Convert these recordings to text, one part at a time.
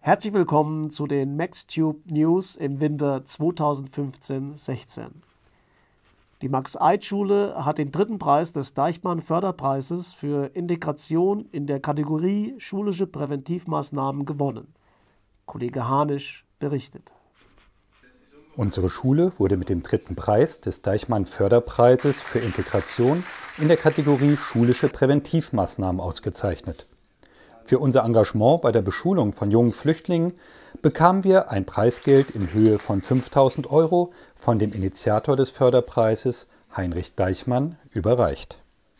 Herzlich willkommen zu den MaxTube News im Winter 2015-16. Die Max-Eid-Schule hat den dritten Preis des Deichmann-Förderpreises für Integration in der Kategorie Schulische Präventivmaßnahmen gewonnen. Kollege Hanisch berichtet. Unsere Schule wurde mit dem dritten Preis des Deichmann-Förderpreises für Integration in der Kategorie Schulische Präventivmaßnahmen ausgezeichnet. Für unser Engagement bei der Beschulung von jungen Flüchtlingen bekamen wir ein Preisgeld in Höhe von 5.000 € von dem Initiator des Förderpreises, Heinrich Deichmann, überreicht.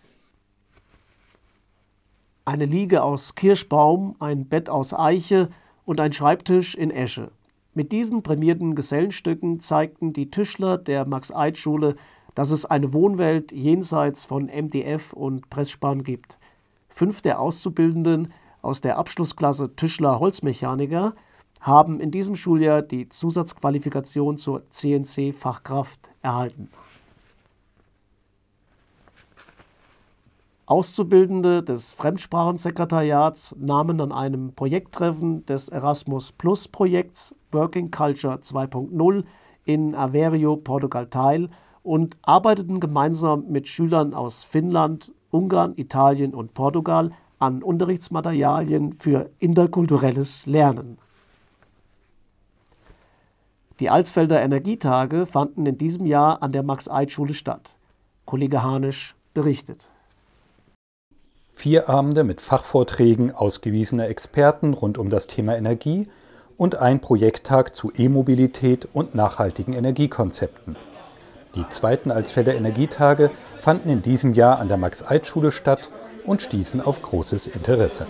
Eine Liege aus Kirschbaum, ein Bett aus Eiche und ein Schreibtisch in Esche. Mit diesen prämierten Gesellenstücken zeigten die Tischler der Max-Eid-Schule, dass es eine Wohnwelt jenseits von MDF und Pressspan gibt. 5 der Auszubildenden aus der Abschlussklasse Tischler-Holzmechaniker haben in diesem Schuljahr die Zusatzqualifikation zur CNC-Fachkraft erhalten. Auszubildende des Fremdsprachensekretariats nahmen an einem Projekttreffen des Erasmus-Plus-Projekts Working Culture 2.0 in Aveiro, Portugal teil und arbeiteten gemeinsam mit Schülern aus Finnland, Ungarn, Italien und Portugal an Unterrichtsmaterialien für interkulturelles Lernen. Die Alsfelder Energietage fanden in diesem Jahr an der Max-Eid-Schule statt. Kollege Hanisch berichtet. 4 Abende mit Fachvorträgen ausgewiesener Experten rund um das Thema Energie und ein Projekttag zu E-Mobilität und nachhaltigen Energiekonzepten. Die zweiten Alsfelder Energietage fanden in diesem Jahr an der Max-Eid-Schule statt und stießen auf großes Interesse.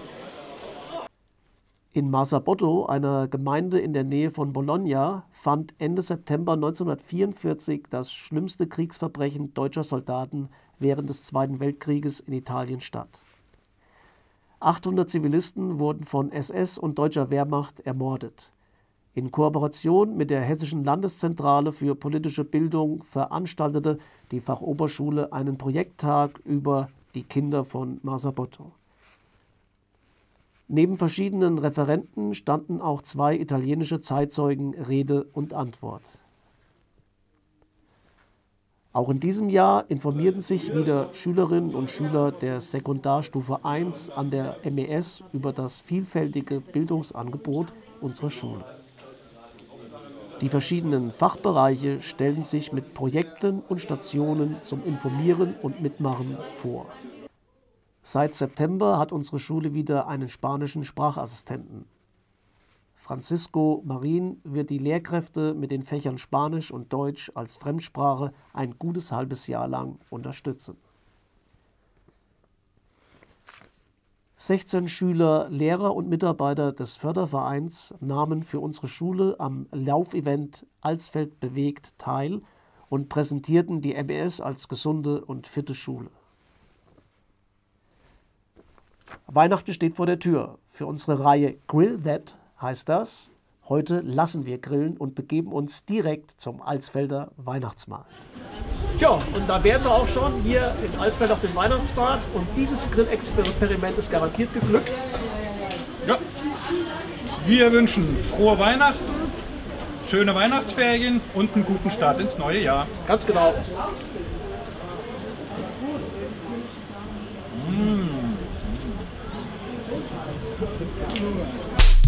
In Marzabotto, einer Gemeinde in der Nähe von Bologna, fand Ende September 1944 das schlimmste Kriegsverbrechen deutscher Soldaten während des Zweiten Weltkrieges in Italien statt. 800 Zivilisten wurden von SS und deutscher Wehrmacht ermordet. In Kooperation mit der Hessischen Landeszentrale für politische Bildung veranstaltete die Fachoberschule einen Projekttag über die Kinder von Marzabotto. Neben verschiedenen Referenten standen auch 2 italienische Zeitzeugen Rede und Antwort. Auch in diesem Jahr informierten sich wieder Schülerinnen und Schüler der Sekundarstufe 1 an der MES über das vielfältige Bildungsangebot unserer Schule. Die verschiedenen Fachbereiche stellten sich mit Projekten und Stationen zum Informieren und Mitmachen vor. Seit September hat unsere Schule wieder einen spanischen Sprachassistenten. Francisco Marin wird die Lehrkräfte mit den Fächern Spanisch und Deutsch als Fremdsprache ein gutes halbes Jahr lang unterstützen. 16 Schüler, Lehrer und Mitarbeiter des Fördervereins nahmen für unsere Schule am Laufevent Alsfeld bewegt teil und präsentierten die MES als gesunde und fitte Schule. Weihnachten steht vor der Tür. Für unsere Reihe Grill That heißt das: Heute lassen wir grillen und begeben uns direkt zum Alsfelder Weihnachtsmarkt. Tja, und da wären wir auch schon hier in Alsfeld auf dem Weihnachtsmarkt und dieses Grillexperiment ist garantiert geglückt. Ja, wir wünschen frohe Weihnachten, schöne Weihnachtsferien und einen guten Start ins neue Jahr. Ganz genau. Mmh.